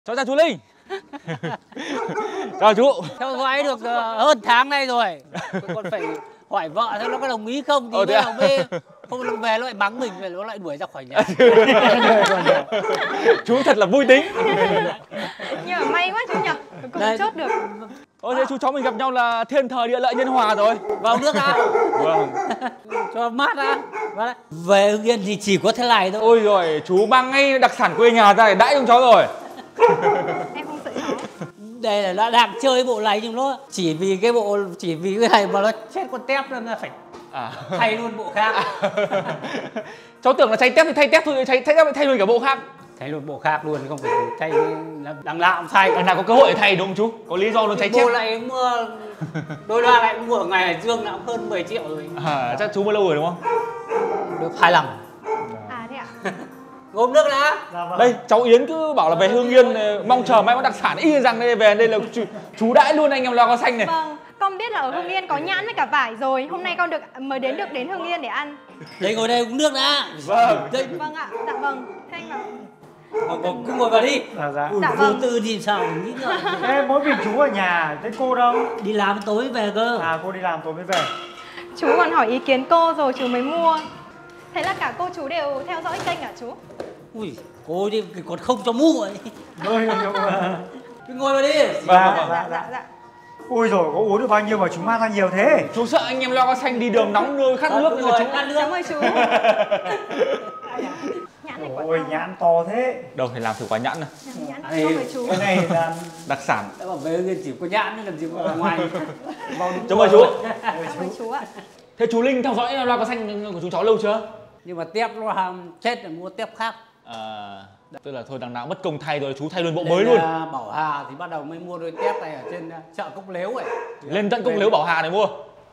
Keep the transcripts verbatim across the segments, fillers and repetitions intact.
Cháu chào chú Linh. Chào chú. Theo dõi được uh, hơn tháng nay rồi. Còn phải hỏi vợ xem nó có đồng ý không thì ờ, mới đồng ý. Không về nó lại mắng mình, nó lại đuổi ra khỏi nhà. Chú thật là vui tính. Nhưng mà may quá chú nhỉ, cuối cùng chốt được. Ôi thế chú cháu mình gặp nhau là thiên thời địa lợi nhân hòa rồi. Vào nước á. Vâng. Cho mát á. Về Hưng Yên thì chỉ có thế này thôi. Ôi rồi chú mang ngay đặc sản quê nhà ra để đãi cho cháu rồi. Em không sợ cháu. Đây là nó đang chơi bộ này nhưng nó chỉ vì cái bộ chỉ vì cái này mà nó chết con tép nên là phải à. Thay luôn bộ khác. Cháu tưởng là thay tép thì thay tép thôi, thay thay tép thay luôn cả bộ khác. Thay luôn bộ khác luôn, không phải thay đằng nào cũng thay. Đằng nào có cơ hội để thay đúng không chú? Có lý do luôn thay chết. Bộ lại mua đôi loa lại mua ở ngày Hải Dương đã hơn mười triệu rồi. À, chắc chú mua lâu rồi đúng không? Được hai lần. À thế ạ? Gồm nước đã. Đây cháu Yến cứ bảo là về Hưng Yên mong chờ mấy món đặc sản y rằng đây về đây là chú, chú đãi luôn anh em lao có xanh này. Vâng, con biết là ở Hưng Yên có nhãn với cả vải rồi. Hôm nay con được mới đến được đến Hưng Yên để ăn. Đây ngồi đây uống nước đã. Vâng. Đây. Vâng ạ, dạ vâng. Thế anh bảo. Ờ, cứ ngồi vào đi. À, dạ. Dạ Vô vâng. tư thì sao nghĩ rồi. Ê, mỗi mình chú ở nhà, thế cô đâu? Đi làm tối về cơ. À, cô đi làm tối mới về. Chú còn hỏi ý kiến cô rồi chú mới mua. Thế là cả cô chú đều theo dõi kênh hả chú? Ui, cô đi còn không cho mua ấy. Rồi, Cứ ngồi vào đi. Dạ, Dạ, dạ, dạ, dạ. Ui rồi có uống được bao nhiêu mà chúng mang ra nhiều thế? Chú sợ anh em lao có xanh đi đường nóng nơi khát nước nên là chú ăn nước. Cháu mời chú. Nhãn này quả Ôi to. nhãn to thế. đâu phải làm thử quả nhãn này. Nhãn Đây, cháu mời chú. Cái này là Đặc sản. Đã bảo về Hưng chỉ có nhãn nên làm gì có ở ngoài. Cháu mời chú. Cháu mời chú ạ. Thế chú Linh theo dõi loa có xanh của chú cháu lâu chưa? Nhưng mà tép nó hàng chết là mua tép khác. À, tức là thôi đằng nào mất công thay rồi chú thay luôn bộ Lên, mới luôn. uh, Bảo Hà thì bắt đầu mới mua đôi tép này ở trên uh, chợ Cốc Lếu ấy. Lên tận Cốc Lếu Bảo Hà này mua.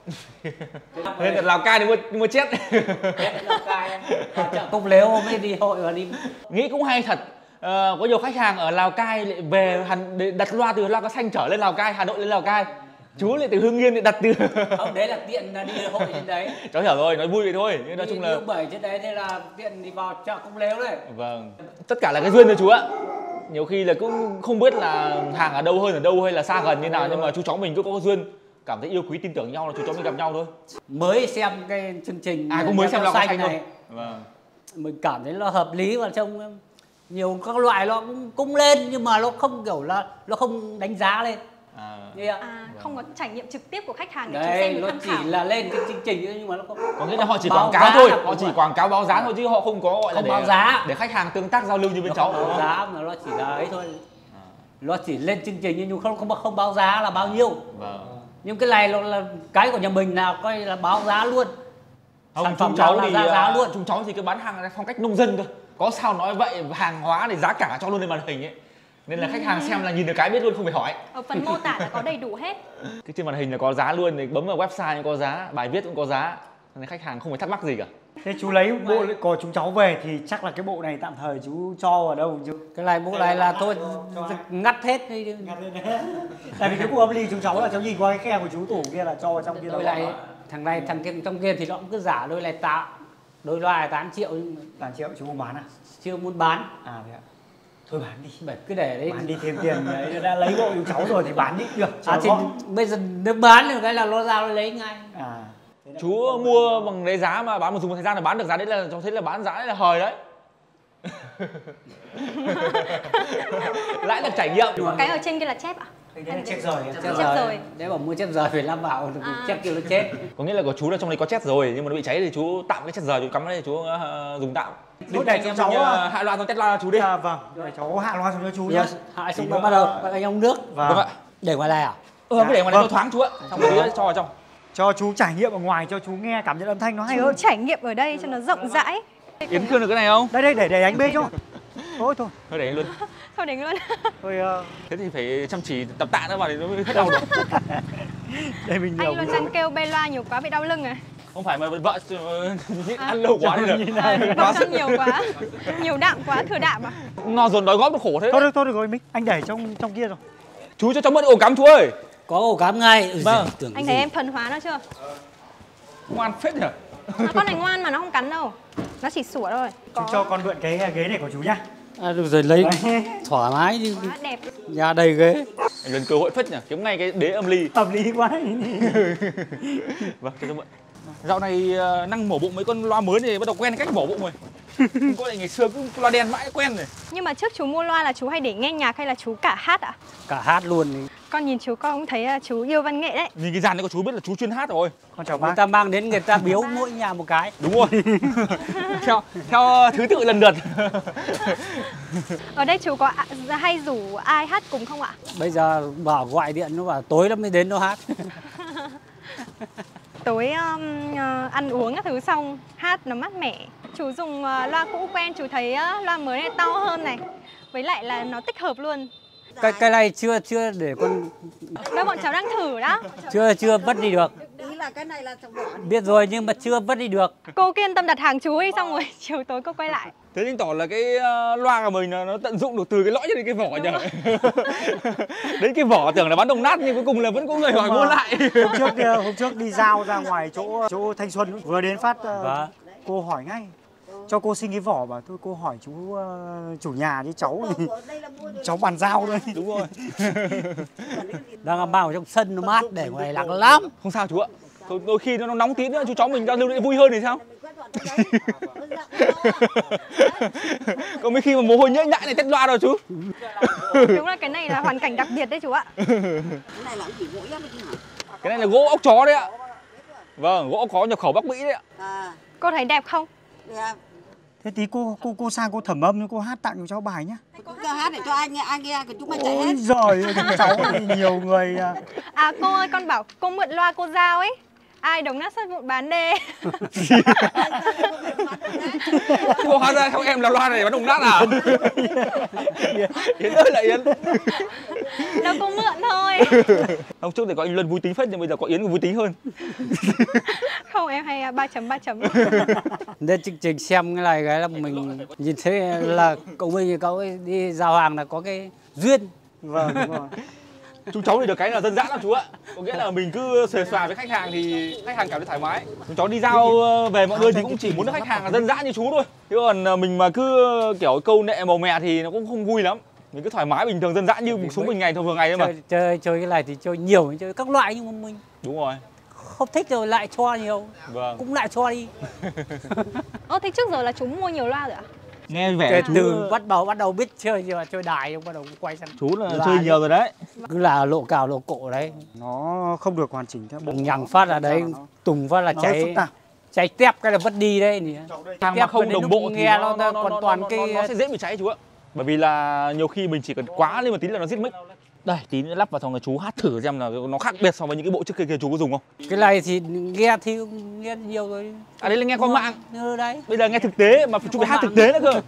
Lên tận Lào Cai để mua mua chết. Lào Cai, chợ Cốc Lếu mới đi hội và đi. Nghĩ cũng hay thật. Ờ, có nhiều khách hàng ở Lào Cai lại về Hàn để đặt loa từ loa có xanh trở lên Lào Cai, Hà Nội lên Lào Cai. Chú lại từ Hưng Yên lại đặt từ. Không, đấy là tiện là đi hội trên đấy. Cháu hiểu rồi, nói vui vậy thôi. Nhưng nói chung là bảy trên đấy thế là tiện đi vào chợ Cốc Lếu đấy. vâng. Tất cả là cái duyên thôi chú ạ. Nhiều khi là cũng không biết là hàng ở đâu hơn ở đâu hay là xa gần như nào, nhưng mà chú cháu mình cứ có duyên, cảm thấy yêu quý tin tưởng nhau là chú cháu mình gặp nhau thôi. Mới xem cái chương trình À cũng mới xem loa có xanh này thôi. Vâng. Mình cảm thấy nó hợp lý và trông nhiều các loại nó cũng cũng lên nhưng mà nó không kiểu là nó không đánh giá lên. À. À, không có trải nghiệm trực tiếp của khách hàng để chú Đấy, xem nó tham chỉ khảo. là lên cái chương trình nhưng mà nó không. Có nghĩa là họ chỉ Báo quảng cáo giá thôi, là họ chỉ đúng quảng cáo báo giá thôi chứ họ không có gọi là Không để báo giá. để khách hàng tương tác giao lưu như bên Nó cháu. không báo giá mà nó chỉ là ấy thôi. Nó chỉ lên chương trình nhưng không không không báo giá là bao nhiêu. Vâng. Nhưng cái này nó là cái của nhà mình là coi là báo giá luôn. Không, Sản phẩm chúng cháu nào là thì ra giá uh, luôn. chúng cháu thì cứ bán hàng phong cách nông dân thôi. Có sao nói vậy, hàng hóa thì giá cả cho luôn lên màn hình ấy. Nên là khách hàng xem là nhìn được cái biết luôn, không phải hỏi. Ở phần mô tả là có đầy đủ hết. Cái trên màn hình là có giá luôn, thì bấm vào website cũng có giá, bài viết cũng có giá. Nên khách hàng không phải thắc mắc gì cả. Thế chú lấy bộ của chúng cháu về thì chắc là cái bộ này tạm thời chú cho ở đâu chú? Cái này bộ này là tôi ngắt hết đi. Tại vì cái bộ âm ly chúng cháu là cháu nhìn qua cái khe của chú tủ kia là cho vào trong kia Đôi là này thằng này thằng kia trong kia thì nó cũng cứ giả đôi này tạo đôi loa là tám triệu nhưng mà tám triệu chú không bán à? chưa muốn bán. À thế ạ. Thôi bán đi. Bởi cứ để đấy. Bán đi thêm tiền đấy, đã lấy bộ chúng cháu rồi thì bán đi được. À thì bây giờ nếu bán thì cái là nó ra nó lấy ngay. À. Chú mua bằng đấy giá mà bán một dùng một thời gian là bán được giá đấy là cháu thấy là bán giá đấy là hời đấy. Lại được trải nghiệm. Cái ở trên kia là chép ạ? Đấy là chép rồi. Chép Chép rồi. Nếu mà mua chép rời phải làm bảo À. chép kêu nó chết. Có nghĩa là của chú là trong đấy có chét rồi nhưng mà nó bị cháy thì chú tạm cái chét rời chú cắm vào đây chú uh, dùng tạm. Lúc này Em cháu mình, uh, hạ loa xong test loa cho chú đi. À, vâng. Rồi cháu hạ loa xong cho chú nhá. Yes. Hại xong rồi bắt đầu bắt anh ông nước. Vâng. Vâng ạ. Để ngoài này à? Ừ, cứ để ngoài này Vâng. cho thoáng chú ạ. Xong rồi cho vào trong. Cho chú trải nghiệm ở ngoài cho chú nghe cảm nhận âm thanh nó hay Chú hơn. trải nghiệm ở đây cho nó rộng rãi. Yến khương được cái này không? Đây đây để để anh bê cho. Thôi thôi. Thôi để anh luôn. Thôi đánh luôn. Thôi uh, Thế thì phải chăm chỉ tập tạ nữa vào thì nó mới hết đau được. đây mình nhiều. Anh luôn đang kêu bê loa nhiều quá bị đau lưng à? Không phải mà vợ ăn lâu quá nên là À, quá vâng, sức. ăn nhiều quá. Nhiều đạm quá, thừa đạm à? No dồn đói góp nó khổ thế. Thôi được thôi được rồi Minh, anh để trong trong kia rồi. Chú cho cháu mượn ổ cắm chú ơi. Có ổ cắm ngay. Ừ, Vâng. tưởng Anh gì. thấy em thuần hóa nó chưa? Ngoan phết nhỉ. Nó con này ngoan mà nó không cắn đâu. Nó chỉ sủa thôi. Chú cho con mượn cái ghế này của chú nhá. À, được rồi lấy thoải mái chứ. Quá đẹp. Nhà đầy ghế. Lần cơ hội phết nhỉ, kiếm ngay cái đế âm ly. Hợp lý quá. Vâng, cho tôi mượn. Dạo này uh, năng mổ bụng mấy con loa mới này bắt đầu quen cách mổ bụng rồi. Không có lại ngày xưa cứ loa đen mãi quen rồi. Nhưng mà trước chú mua loa là chú hay để nghe nhạc hay là chú cả hát ạ? Cả hát luôn thì. Con nhìn chú con cũng thấy là chú yêu văn nghệ đấy. Nhìn cái dàn này có chú biết là chú chuyên hát rồi. Con chào Người bác. ta mang đến người ta biếu mỗi nhà một cái. Đúng rồi. theo theo thứ tự lần lượt. Ở đây chú có hay rủ ai hát cùng không ạ? Bây giờ bảo gọi điện nó bảo tối lắm mới đến nó hát. Tối um, uh, ăn uống các thứ xong hát nó mát mẻ. Chú dùng uh, loa cũ quen, chú thấy uh, loa mới này to hơn này. Với lại là nó tích hợp luôn. Cái cái này chưa chưa để con Đâu bọn cháu đang thử đó. chưa chưa vứt đi được. Ý là cái này là vỏ. Biết rồi nhưng mà chưa vứt đi được. Cô kiên tâm đặt hàng chú ấy xong rồi chiều tối cô quay lại. Thế chứng tỏ là cái uh, loa của mình nó, nó tận dụng được từ cái lõi cho đến cái vỏ nhỉ. Đến cái vỏ tưởng là bán đồng nát nhưng cuối cùng là vẫn có người hỏi mua lại. Hôm trước hôm trước đi giao ra ngoài chỗ chỗ Thanh Xuân vừa đến phát uh, Vâng. cô hỏi ngay cho cô xin cái vỏ, bảo thôi cô hỏi chú uh, chủ nhà chứ cháu cháu bàn giao thôi. Đúng rồi. Đang mang ở trong sân nó mát để ngoài lặng lắm. Không sao chú ạ. Đôi, đôi khi nó nóng tí nữa chú cháu mình giao lưu lại vui hơn thì sao? Còn mấy khi mà mồ hôi nhễ nhại này tét loa rồi chú. Đúng là cái này là hoàn cảnh đặc biệt đấy chú ạ. Cái này là chỉ gỗ ép chứ hả? Cái này là gỗ ốc chó đấy ạ. Vâng, gỗ ốc chó nhập khẩu Bắc Mỹ đấy ạ. À, Cô thấy đẹp không? đẹp. Thế tí cô cô cô sang cô thẩm âm cô hát tặng cho cháu bài nhá. Cô cho hát để cho ai nghe, ai nghe, chúng mày chạy hết. Ôi giời ơi, cháu thì nhiều người à. À cô ơi, con bảo cô mượn loa cô giao ấy. Ai đồng nát sắt vụn bán đê. Cô hóa ra theo em là loa này bán đồng nát à? Yến ơi là Yến. Đâu cô mượn thôi. Hôm trước thì có anh Luân vui tính phết nhưng bây giờ có Yến vui tính hơn. Không, em hay ba chấm ba chấm. Đến chương trình xem cái này cái là mình nhìn thấy là cậu mình cậu ấy đi giao hàng là có cái duyên. Vâng, đúng rồi. Chúng cháu thì được cái là dân dã lắm chú ạ. Có nghĩa là mình cứ xề xòa với khách hàng thì khách hàng cảm thấy thoải mái. Chúng cháu đi giao về mọi nơi thì cũng chỉ muốn được khách hàng là dân dã như chú thôi. Chứ còn mình mà cứ kiểu câu nệ màu mè thì nó cũng không vui lắm. Mình cứ thoải mái bình thường dân dã như cuộc sống mình ngày thường ngày thôi mà. Chơi, chơi chơi cái này thì chơi nhiều, chơi các loại nhưng mà mình Đúng rồi. không thích rồi lại cho nhiều. Vâng. Cũng lại cho đi. Ô, thế trước giờ là chú mua nhiều loa rồi ạ? Nghe vẻ Kể chú từ bắt đầu bắt đầu biết chơi nhưng mà chơi đài bắt đầu quay sang chú là loa chơi nhiều rồi đấy. cứ là lộ cào lộ cổ đấy, Nó không được hoàn chỉnh theo bộ. nhằng phát là đấy, tùng phát là Nó hơi phức cháy tạp. cháy tép cái là vứt đi đấy. Hàng mà Tép không đến đồng lúc bộ thì nghe nó, nó, nó, còn nó, toàn nó, cái nó, nó sẽ dễ bị cháy chú ạ. Bởi vì là nhiều khi mình chỉ cần quá lên một tí là nó giết mic. Đây, tí nữa lắp vào xong rồi chú hát thử xem là nó khác biệt so với những cái bộ trước kia kia chú có dùng không? cái này thì nghe thì nghe nhiều rồi. À đấy là nghe qua mạng. Ừ, đấy. Bây giờ nghe thực tế mà chú phải hát thực tế nữa cơ.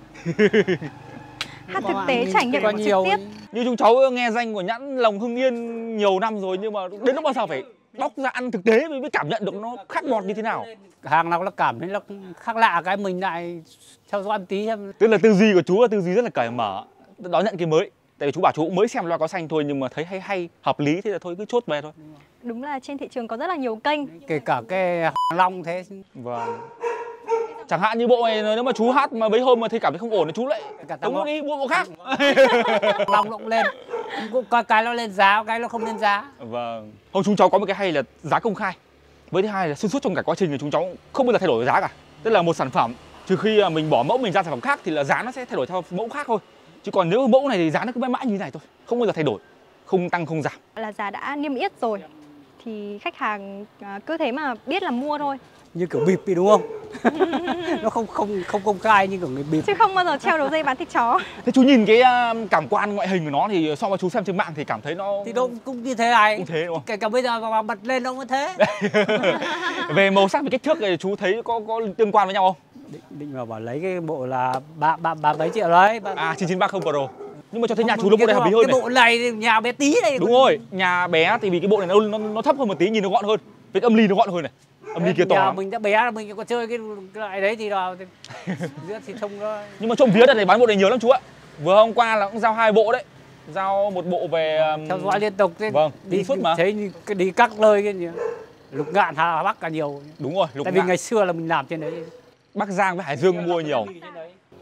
Hát thực tế trải nghiệm Có trực nhiều tiếp. Như chúng cháu nghe danh của nhãn Lòng Hưng Yên nhiều năm rồi nhưng mà đến lúc bao giờ phải bóc ra ăn thực tế mới cảm nhận được nó khác bọt như thế nào. Hàng nào nó cảm thấy nó khác lạ cái mình lại theo dõi một tí xem. Tức là tư duy của chú là tư duy rất là cởi mở, đón nhận cái mới. Tại vì chú bảo chú cũng mới xem loa có xanh thôi nhưng mà thấy hay hay, hợp lý thế là thôi cứ chốt về thôi. Đúng là trên thị trường có rất là nhiều kênh. Kể cả cái long thế. Vâng. Chẳng hạn như bộ này nếu mà chú hát mà mấy hôm mà thấy cảm thấy không ổn thì chú lại tống nó đi mua bộ khác. Long nó cũng lên, cũng có cái nó lên giá, cái nó không lên giá. Vâng. Hôm chúng cháu có một cái hay là giá công khai. Với thứ hai là xuyên suốt trong cả quá trình thì chúng cháu không bao giờ thay đổi giá cả. Tức là một sản phẩm trừ khi mình bỏ mẫu mình ra sản phẩm khác thì là giá nó sẽ thay đổi theo mẫu khác thôi. Chứ còn nếu mẫu này thì giá nó cứ mãi mãi như thế này thôi, không bao giờ thay đổi, không tăng không giảm. Là giá đã niêm yết rồi thì khách hàng cứ thế mà biết là mua thôi. Như kiểu bịp thì đúng không? Nó không không không công khai như kiểu người bịp. Chứ không bao giờ treo đầu dây bán thịt chó. Thế chú nhìn cái cảm quan ngoại hình của nó thì so với chú xem trên mạng thì cảm thấy nó Thì đâu cũng như thế này. Cũng thế đúng không? Kể cả bây giờ mà bật lên nó cũng thế. Về màu sắc và kích thước thì chú thấy có có tương quan với nhau không? Định, định vào bảo lấy cái bộ là ba ba ba mấy triệu đấy. Ba... À chín chín ba không Pro. Nhưng mà cho thấy nhà chú nó bộ này hợp lý hơn cái này. bộ này thì nhà bé tí này. Đúng rồi, nhà bé thì vì cái bộ này nó nó, nó thấp hơn một tí, nhìn nó gọn hơn. Với âm ly nó gọn hơn này. Âm ly kia to. Nhà mình đã bé mình có chơi cái cái loại đấy thì nào giữa thì trông nó. Nhưng mà trộm vía đợt này bán bộ này nhiều lắm chú ạ. Vừa hôm qua là cũng giao hai bộ đấy. Giao một bộ về theo dõi liên tục thế. Vâng, đi, đi suốt mà. Thấy cái đi các nơi cái gì. Lục Ngạn, Hà Bắc cả nhiều. Đúng rồi, Lục Tại vì Ngạn. ngày xưa là mình làm trên đấy. Bắc Giang với Hải Dương mua nhiều.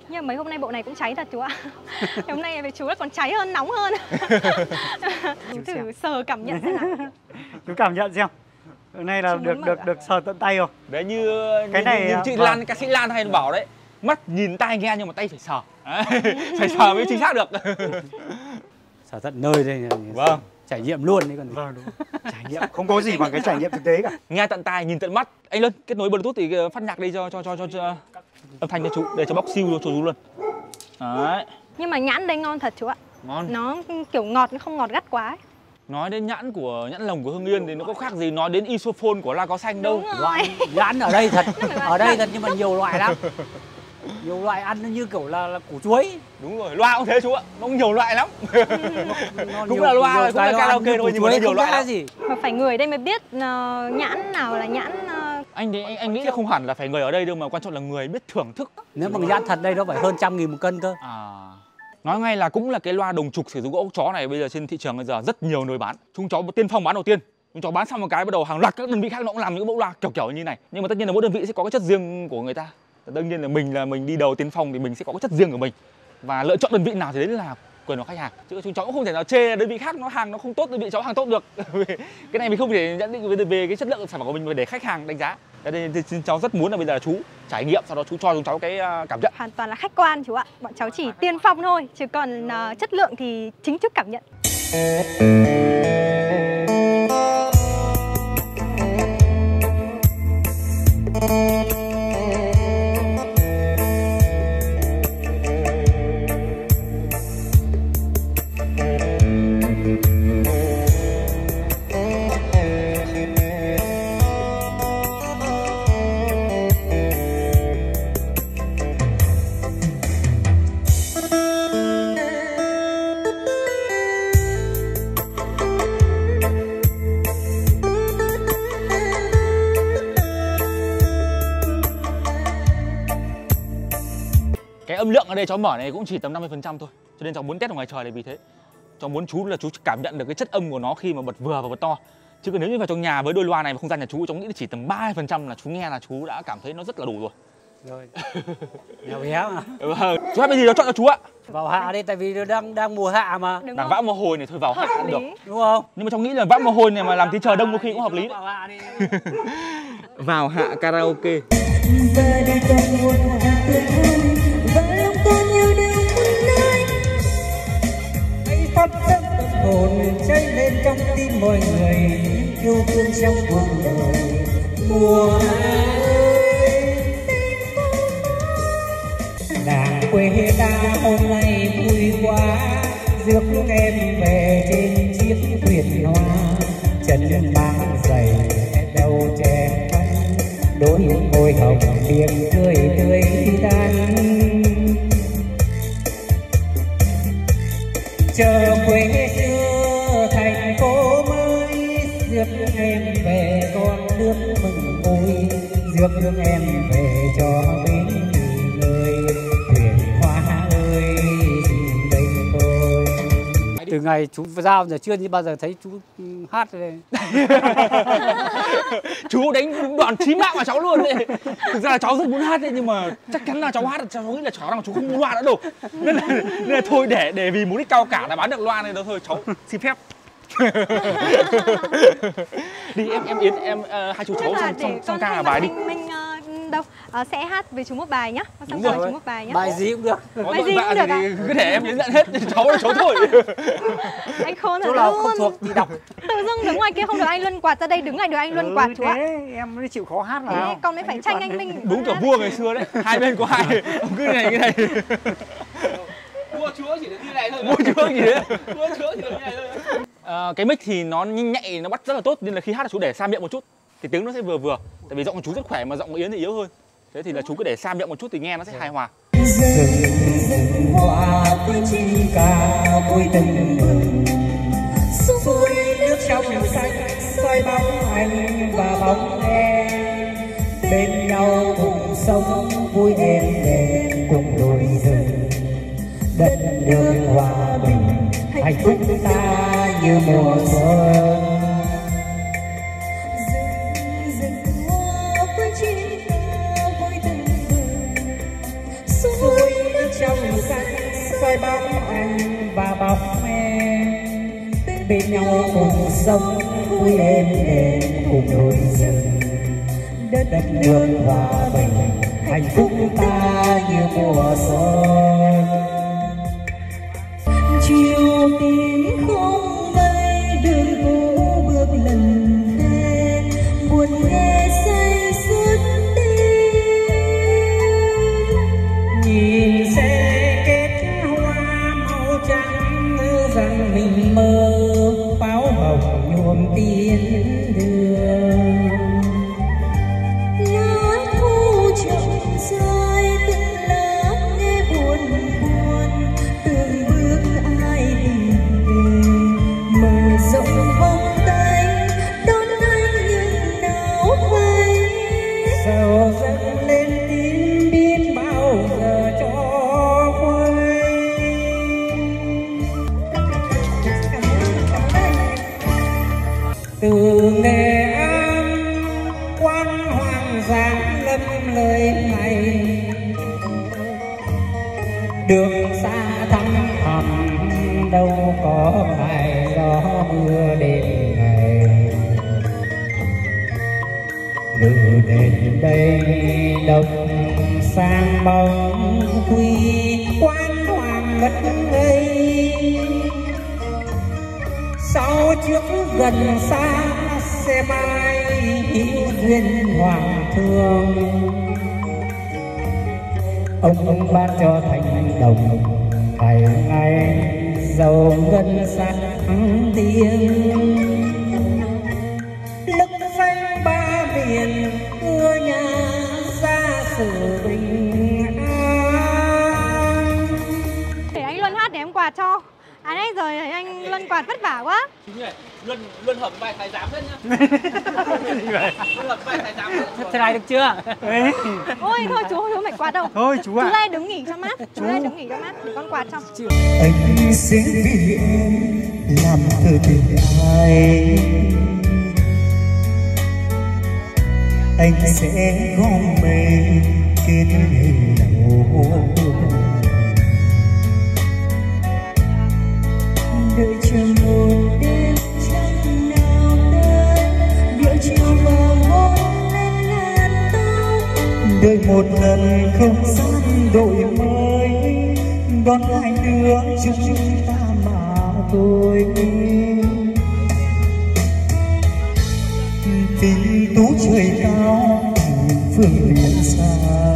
Nhưng mà mấy hôm nay bộ này cũng cháy thật chú ạ. Hôm nay về chú là còn cháy hơn, nóng hơn. Chú thử sờ cảm nhận xem nào. Chú cảm nhận xem. Hôm nay là Chú được muốn được mở được sờ tận tay rồi. Đấy như Cái như, này, như chị vâng. Lan, ca sĩ Lan hay bảo đấy, mắt nhìn tai nghe nhưng mà tay phải sờ. Đấy, phải sờ mới chính xác được. Sở tận nơi đây. Vâng. Trải nghiệm luôn đấy còn. Vâng đúng. Trải nghiệm không có gì bằng cái trải nghiệm thực tế cả. Nghe tận tai, nhìn tận mắt. Anh Luân kết nối Bluetooth thì phát nhạc đi cho cho cho cho, cho âm thanh cho chú, để cho bóc siêu cho chú luôn. Đấy. Nhưng mà nhãn đây ngon thật chú ạ. Ngon. Nó kiểu ngọt, không ngọt gắt quá ấy. Nói đến nhãn của nhãn lồng của Hưng Yên thì nó có khác gì nói đến isophone của La Có Xanh đâu. Đúng rồi. Loại nhãn ở đây thật, ở đây thật nhưng mà nhiều loại lắm. Nhiều loại ăn nó như kiểu là, là củ chuối. Đúng rồi, loa cũng thế chú ạ, nó nhiều loại lắm. Nó Cũng nhiều, là loa, nhiều cũng là karaoke thôi nhưng mà nó nhiều loại lắm. gì. Mà phải người đây mới biết uh, nhãn nào là nhãn uh... Anh thì anh, anh nghĩ là không hẳn là phải người ở đây đâu, mà quan trọng là người biết thưởng thức. Nếu mà nhãn thật đây nó phải hơn trăm nghìn một cân cơ. À, nói ngay là cũng là cái loa đồng trục sử dụng ốc chó này bây giờ trên thị trường bây giờ rất nhiều nơi bán. Chúng cháu tiên phong bán đầu tiên. Chúng cháu bán xong một cái bắt đầu hàng loạt các đơn vị khác nó cũng làm những mẫu loa kiểu kiểu như này. Nhưng mà tất nhiên là mỗi đơn vị sẽ có cái chất riêng của người ta. Đương nhiên là mình là mình đi đầu tiên phong thì mình sẽ có cái chất riêng của mình. Và lựa chọn đơn vị nào thì đấy là quyền của khách hàng. Chứ chúng cháu cũng không thể nào chê đơn vị khác nó hàng nó không tốt, đơn vị cháu hàng tốt được. Cái này mình không thể nhận định về, về cái chất lượng sản phẩm của mình để khách hàng đánh giá. Cho nên thì cháu rất muốn là bây giờ là chú trải nghiệm, sau đó chú cho chúng cháu cái cảm nhận. Hoàn toàn là khách quan chú ạ. Bọn cháu chỉ tiên phong thôi, chứ còn uh, chất lượng thì chính chú cảm nhận. Âm lượng ở đây cháu mở này cũng chỉ tầm năm mươi phần trăm thôi, cho nên cháu muốn test ở ngoài trời là vì thế. Cháu muốn chú là chú cảm nhận được cái chất âm của nó khi mà bật vừa và bật to. Chứ còn nếu như vào trong nhà với đôi loa này và không gian nhà chú, cháu nghĩ là chỉ tầm ba mươi phần trăm là chú nghe là chú đã cảm thấy nó rất là đủ rồi. Rồi. Nhỏ bé mà. Vâng. Chú hát cái gì đó chọn cho chú ạ. Vào hạ đi, tại vì đang đang mùa hạ mà. Đúng đang không? vã mồ hôi này thôi vào hạ cũng được. Đúng không? Nhưng mà cháu nghĩ là vã mồ hôi này mà làm tí chờ đông có khi cũng hợp lý đấy. Vào hạ đi. Vào hạ karaoke. Và đi còn một hạ tuyệt vời, và lòng tôi nhiều điều muốn nói. Hãy phát giác tâm hồn cháy lên trong tim mọi người, yêu thương trong cuộc đời. Mùa hạ ơi, nàng quê ta hôm nay vui quá, rước em về trên chiếc thuyền hoa. Chân mang giày đầu trẻ con, đôi môi hồng miệng cười tươi tắn. Chờ quê xưa thành phố mới, rước em về con nước mừng vui, rước em về cho bên người thuyền hoa ơi dừng đây thôi. Từ ngày chú giao giờ chưa như bao giờ thấy chú hát đây. Chú đánh đúng đoạn chí mạng vào cháu luôn đấy. Thực ra là cháu rất muốn hát đấy, nhưng mà chắc chắn là cháu hát, cháu nghĩ là cháu rằng chú không muốn loa nữa đâu. Nên là, nên là thôi để để vì mục đích cao cả là bán được loa này đó thôi, cháu xin phép. Đi em em Yến em uh, hai chú cháu xong xong xong ca là bài đi. Mình, mình uh, đâu uh, sẽ hát về chú một bài nhá. Xong Đúng rồi rồi. chú một bài nhá. Bài gì cũng được. Có Bài tội gì vạ cũng gì được thì cứ để em Yến dẫn hết, cháu là cháu thôi. Anh khôn Chỗ thật nào luôn. không thuộc thì đọc. Tự dưng đứng ngoài kia không được anh Luân quạt, ra đây đứng ngoài được anh Luân quạt chú ạ. Thế em mới chịu khó hát Thế nào. con mới phải tranh anh Minh. Đúng kiểu vua ngày xưa đấy, hai bên có hai, ông cứ này cái này. Vua chúa chỉ được như này thôi. Vua chúa gì đấy. Vua chúa chỉ được như này thôi. À, cái mic thì nó nhanh nhạy, nó bắt rất là tốt, nên là khi hát là chú để xa miệng một chút thì tiếng nó sẽ vừa vừa. Tại vì giọng của chú rất khỏe mà giọng của Yến thì yếu hơn. Thế thì là chú cứ để xa miệng một chút thì nghe nó sẽ hài hòa. Rừng rừng hoa với chim ca vui tưng bừng, suối nước trong xanh soi bóng anh và bóng em, bên nhau cùng sống vui êm đềm cùng đồi rừng. Đất nước hòa bình hạnh phúc ta như mùa xuân. Rừng rừng hoa với chim ca vui tưng bừng, suối nước bóng anh và bóng em bên nhau cùng sống vui êm đềm cùng núi rừng. Đất đất nước hòa bình hạnh phúc ta như mùa xuân. Chiều tím không mây đường cũ bước lần thế buồn nghe say suốt đêm. Nhìn xe kết hoa màu trắng rằng mình mơ pháo hồng nhuộm tiên đường. Lá thu chậm rơi từng lá nghe buồn buồn từng bước ai tìm về mở rộng vòng tay đón anh nhưng nào thấy sầu dâng lên tim biết bao giờ cho quay. Từ Nghệ An quan hoàng giang lâm lời này đường xa thăm thẳm đâu có phải gió mưa đêm ngày. Lửa đèn đây đông sang bóng quy quan hoàng ngất ngây. Sau trước gần xa xe mai hữu duyên hoàng thương. Ông ban cho thành đồng ngày ngày giàu ngân sáng tiếng. Lức danh ba miền ưa nhà ra sự bình an. Để anh Luân hát để em quạt cho. À đấy rồi anh Luân quạt vất vả quá. Chú này, Luân Luân hợp bài thái giám đấy nhá. Luân hợp bài thái giám. Thế này được chưa? Ôi thôi chú không phải quạt đâu. Thôi chú ạ. Chú đây đứng nghỉ cho mát. Chú đây đứng nghỉ cho mát để con quạt cho. Anh sẽ vì em làm thơ tình ai. Anh sẽ gom mây kết hình đầu. Đợi chờ một đêm trăng nào tới điệu chiều vào hôn lên ngàn tóc. Đợi một lần không gian đổi mới đón hai đứa chúng ta mà thôi. Tình tú trời cao phương biển xa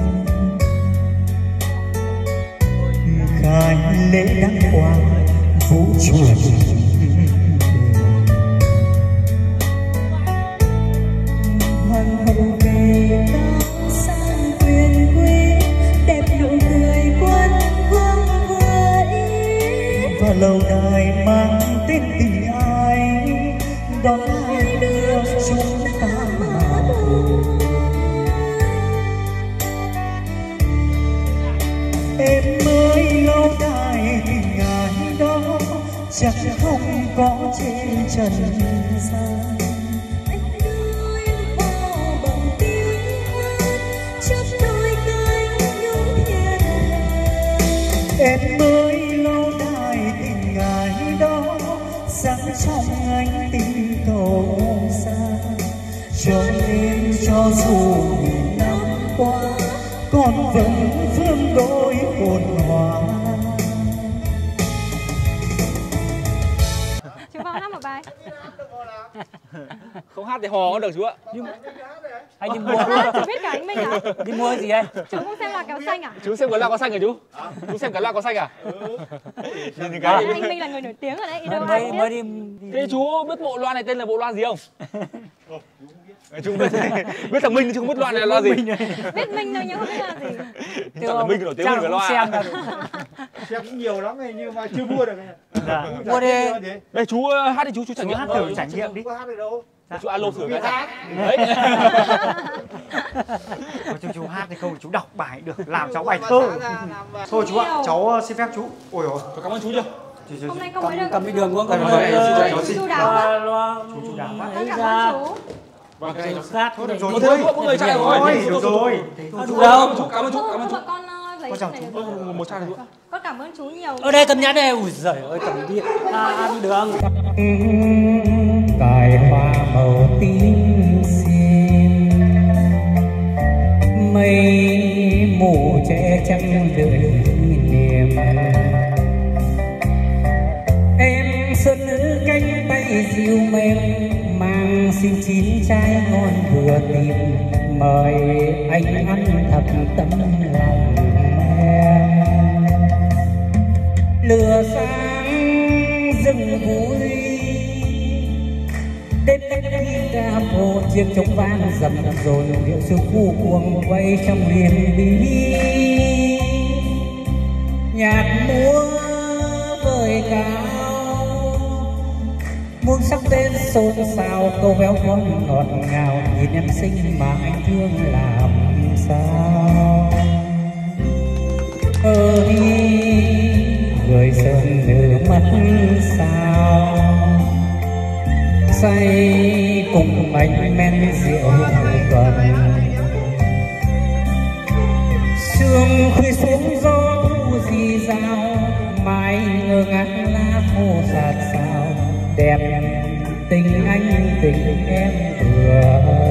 khai lễ đăng quang vũ trụ. Hoàng hậu về cao sang quyền quý đẹp nụ cười quân vương vẫy và lâu đài mang tên tình ai đón hai đứa chúng ta mà thôi. Em mới lâu đài tình ai đó chắc không có trên trần gian. Anh đưa em vào bằng tiếng hát chắp đôi cánh nhung hiền. Em mới lâu đài tình ai đó sáng trong ánh tình cầu xa. Cho nên cho dù nghìn năm qua còn vẫn phương đôi hồn hòa. Chú vào hát một bài. Không hát thì hò có được chú ạ. Anh đi mua. À, chú biết cả anh Minh hả? Đi mua gì đây? Chú không xem là kéo xanh à? Chú xem cái loa có xanh hả chú? Chú xem cái loa có xanh à? Nhìn À, cái anh Minh là người nổi tiếng ở đây. Idol Mới ai cũng mới biết. đi. thế chú biết bộ loa này tên là bộ loa gì không? Chú biết biết thằng Minh chứ không biết loa này là loa gì. Biết Minh đâu nhưng không biết là gì. Chắc là Minh nổi tiếng Chắc hơn cái là loa. xem là Xem cũng nhiều lắm này nhưng mà chưa mua được. dạ. Mua đi. Đây chú hát đi chú, chú trải nghiệm Hát thử trải nghiệm đi. Có hát được đâu. Chú alo thử cái hát. Đấy. Chú, chú hát thì không chú đọc bài được làm cháu bài thơ. Thôi chú ạ, cháu xin phép chú. Ôi ôi. Cảm ơn chú chưa? Hôm nay không mới được. Cầm đi đường uống cầm Cầm đi đi đường. đường. Chú đáo á. Chú chú đáo á. Con cảm ơn chú. Vâng, cái sát Thôi được rồi. Thôi thôi, mỗi người chạy rồi. Ôi, được rồi. đủ đâu. Chú cảm ơn chú, cảm ơn chú. Con lấy Con chào này chú. được rồi. Ơ, một chai được. Con cảm ơn chú nhiều. Ở đây cầm nhãn đây, ui giời ơi cầm đi. À, ăn đường. Cài hoa màu tím xin mây mù che chắn đời niềm. Em xuân nữ cánh tay dịu mềm mang xin chín trái ngon vừa tìm mời anh ăn thật tấm lòng em. Lửa sáng rừng vui đêm cách khi ca phô chiếc trống vang dầm rồi điệu sư khu cuồng quay trong huyền bí. Nhạc múa vời cao muôn sắc tên xôn xao câu véo von ngọt ngào nhìn em xinh mà anh thương làm sao. Ơi người sơn nửa mắt sao say cùng bánh men rượu còn sương khuya xuống gió thu rì rào mai ngơ ngác lá khô sạt sào đẹp tình anh tình em vừa